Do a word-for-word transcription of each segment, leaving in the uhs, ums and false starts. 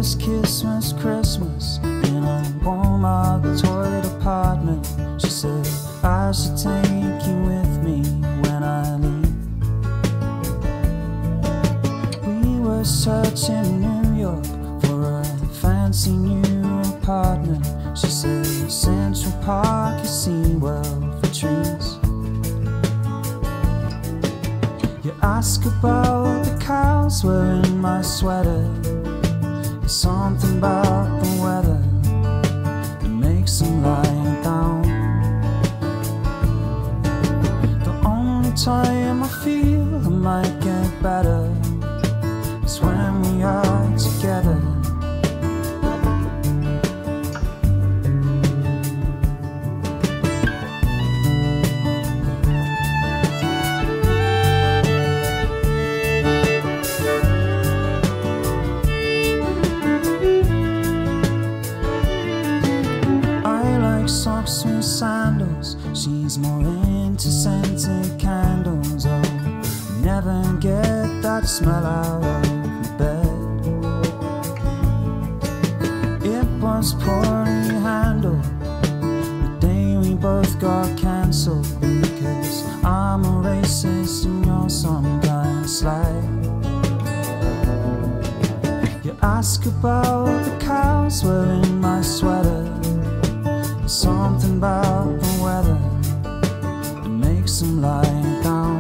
first kiss was Christmas in a warm Detroit apartment. She said I should take you with me when I leave. We were searching New York for a fancy new apartment. She said Central Park is SeaWorld for trees. You ask about the cows wearing my sweater. There's something about the weather that makes them lie down. The only time I feel I might get better is when we are together. Socks and sandals, she's more into scented candles. Oh, never get that smell out of bed. It was poorly handled the day we both got cancelled, because I'm a racist and you're some kind of slag. You ask about the cows wearing my sweater. Something about the weather that makes them lie down.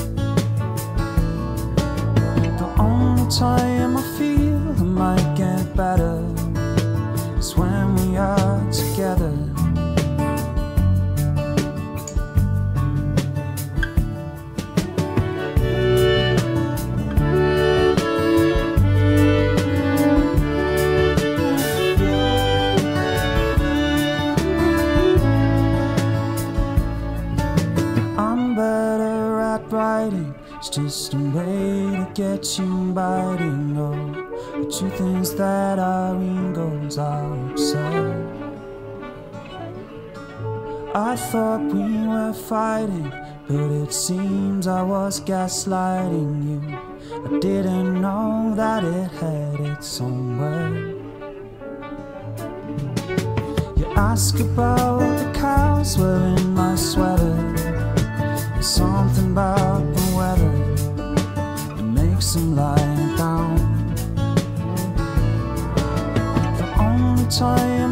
The only time I feel I might get better is when we are together. Writing, it's just a way to get you biting. Oh, the truth is that our egos are absurd. I thought we were fighting, but it seems I was gaslighting you. I didn't know that it had its own word. You ask about the cows wearing my sweater. Something about the weather that makes them lie down. The only time